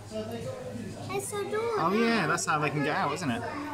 It's a door. Oh yeah, that's how they can get out, isn't it?